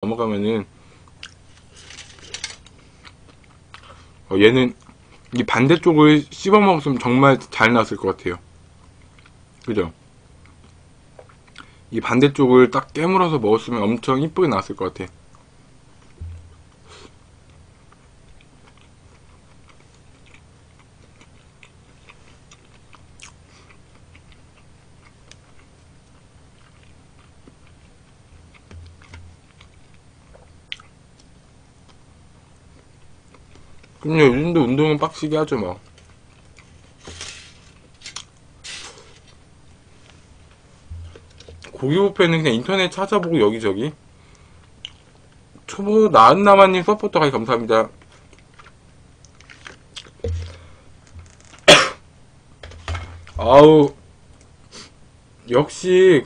넘어가면은 얘는 이 반대쪽을 씹어 먹었으면 정말 잘 나왔을 것 같아요. 그죠? 이 반대쪽을 딱 깨물어서 먹었으면 엄청 이쁘게 나왔을 것 같아. 근데 요즘도 운동은 빡시게 하죠 뭐. 고기 뷔페는 그냥 인터넷 찾아보고 여기저기. 초보 나은나마님 서포터 가기 감사합니다. 아우, 역시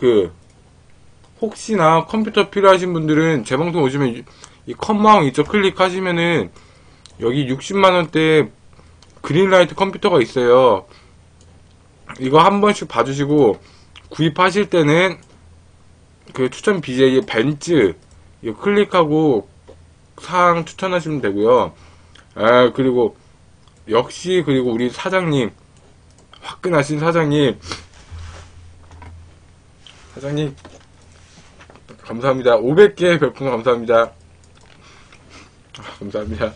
혹시나 컴퓨터 필요하신 분들은 제 방송 오시면 이 컴마운 있죠? 클릭하시면은 여기 60만원대 그린라이트 컴퓨터가 있어요. 이거 한 번씩 봐주시고 구입하실 때는 추천 BJ 벤츠 이거 클릭하고 사항 추천하시면 되고요. 그리고 역시 그리고 우리 사장님, 화끈하신 사장님 감사합니다. 500개 별풍선 감사합니다. 감사합니다.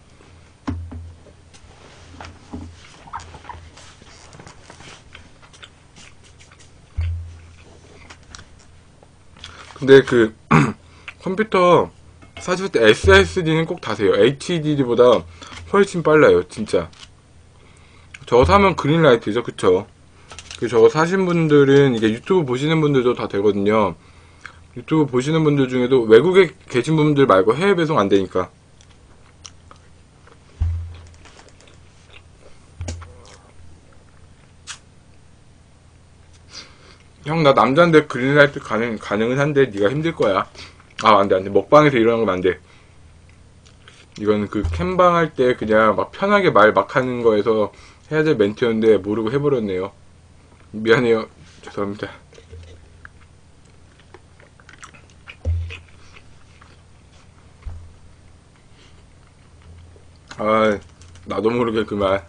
근데 컴퓨터 사실 때 SSD는 꼭 다세요. HDD보다 훨씬 빨라요, 진짜. 저거 사면 그린라이트죠, 그쵸? 저거 사신 분들은 이게 유튜브 보시는 분들도 다 되거든요. 유튜브 보시는 분들 중에도 외국에 계신 분들 말고 해외 배송 안 되니까. 형, 나 남잔데 그린라이트 가능은 한데 네가 힘들 거야. 안돼. 먹방에서 이러는 건 안 돼. 이거는 캠방 할 때 그냥 막 편하게 말 막 하는 거에서 해야 될 멘트였는데 모르고 해버렸네요. 미안해요. 죄송합니다. 나도 모르게 그 말.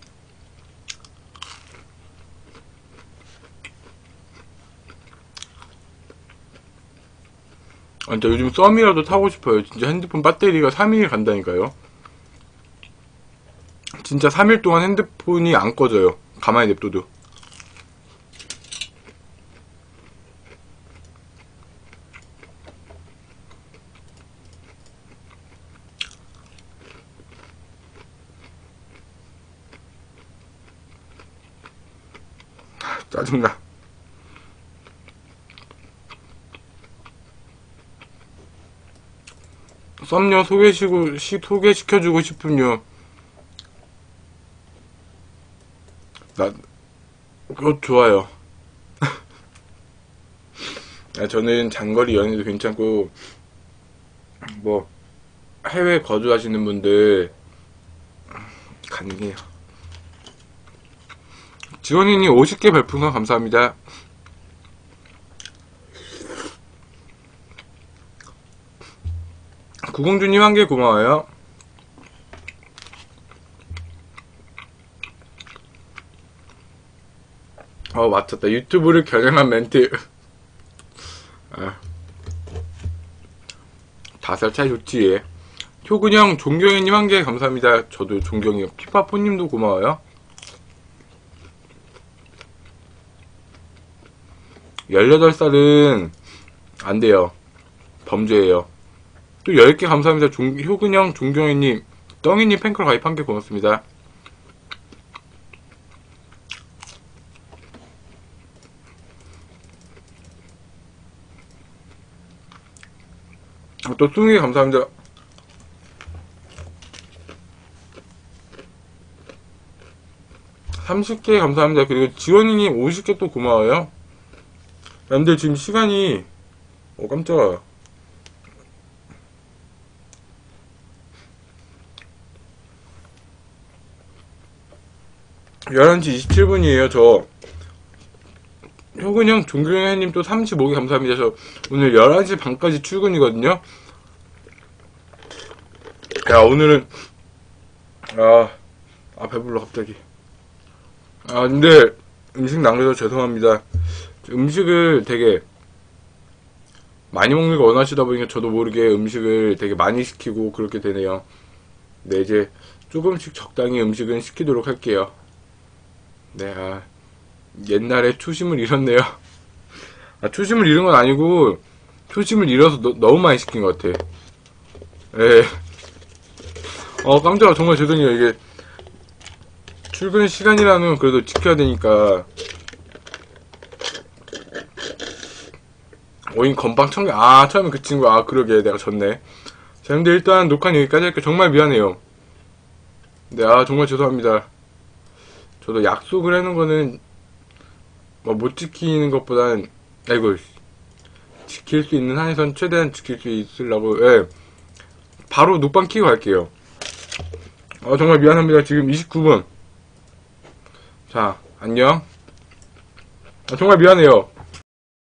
진짜 요즘 썸이라도 타고 싶어요. 진짜 핸드폰 배터리가 3일 간다니까요. 진짜 3일 동안 핸드폰이 안 꺼져요. 가만히 냅둬도. 짜증나. 썸녀 소개시켜주고 싶은요. 그거 좋아요. 저는 장거리 여행도 괜찮고, 해외 거주하시는 분들, 가능해요. 지원이님 50개 별풍선 감사합니다. 구공주님 1개 고마워요. 맞췄다. 유튜브를 겨냥한 멘트. 5살 차이 좋지. 효근형 존경이님 1개 감사합니다. 저도 존경해요. 피파포님도 고마워요. 18살은 안돼요. 범죄예요. 또 10개 감사합니다. 효근형, 존경이님, 떡이님 팬클 가입 1개 고맙습니다. 또 20개 감사합니다. 30개 감사합니다. 그리고 지원이님 50개 또 고마워요. 근데 지금 시간이 깜짝아. 11시 27분이에요. 저 효근형, 종경현님 또 35개 감사합니다. 저 오늘 11시 반까지 출근이거든요. 야, 오늘은, 배불러, 갑자기. 근데, 음식 남겨서 죄송합니다. 음식을 되게, 많이 먹는 걸 원하시다 보니까 저도 모르게 음식을 되게 많이 시키고 그렇게 되네요. 네, 이제, 조금씩 적당히 음식은 시키도록 할게요. 네, 옛날에 초심을 잃었네요. 초심을 잃은 건 아니고, 초심을 잃어서 너무 많이 시킨 것 같아. 예. 깜짝아, 정말 죄송해요. 이게, 출근 시간이라는 건 그래도 지켜야 되니까. 오인 건빵 청개, 처음에 그 친구, 그러게, 내가 졌네. 자, 근데 일단 녹화는 여기까지 할게요. 정말 미안해요. 네, 정말 죄송합니다. 저도 약속을 하는 거는, 못 지키는 것보단, 아이고, 지킬 수 있는 한에선 최대한 지킬 수 있으려고, 예. 바로 녹방 키고 갈게요. 정말 미안합니다. 지금 29분. 자, 안녕. 정말 미안해요.